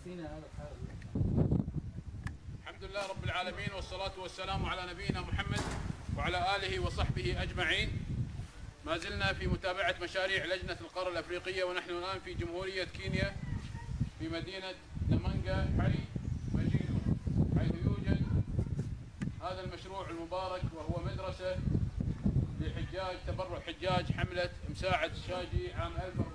الحمد لله رب العالمين، والصلاة والسلام على نبينا محمد وعلى آله وصحبه أجمعين. ما زلنا في متابعة مشاريع لجنة القارة الأفريقية، ونحن الآن في جمهورية كينيا في مدينة نمانجا حي مجيدو، حيث يوجد هذا المشروع المبارك، وهو مدرسة لحجاج تبرع حجاج حملة مساعد الشاجي عام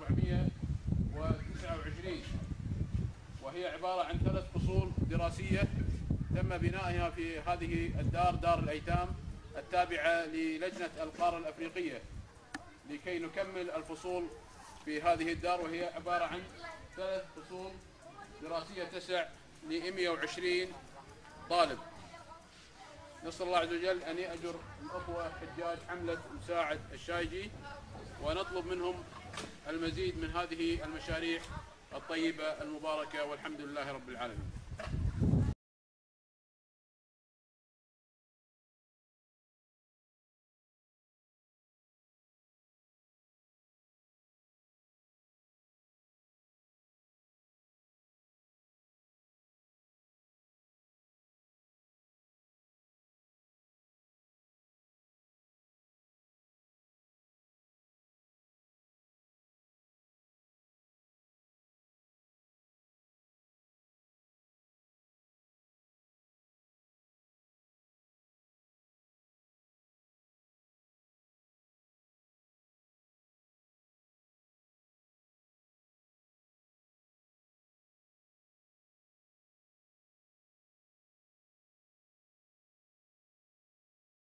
1429، وهي عبارة عن 3 فصول دراسية تم بنائها في هذه الدار، دار الأيتام التابعة للجنة القارة الأفريقية، لكي نكمل الفصول في هذه الدار، وهي عبارة عن 3 فصول دراسية تسع ل 120 طالب. نسأل الله عز وجل أن يأجر الأخوة حجاج حملة مساعد الشاجي، ونطلب منهم المزيد من هذه المشاريع الطيبة المباركة، والحمد لله رب العالمين.